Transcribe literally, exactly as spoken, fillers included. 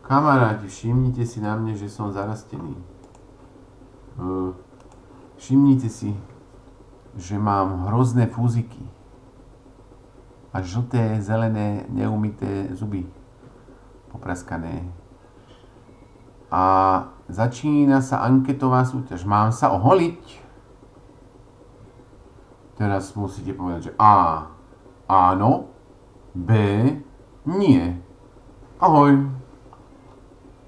Kamaráti, všimnite si na mne, že som zarastený. Všimnite si, že mám hrozné fúziky. A žlté, zelené, neumyté zuby. Popraskané. A začína sa anketová súťaž. Mám sa oholiť? Teraz musíte povedať, že A. Áno. B. Nie. Ahoj.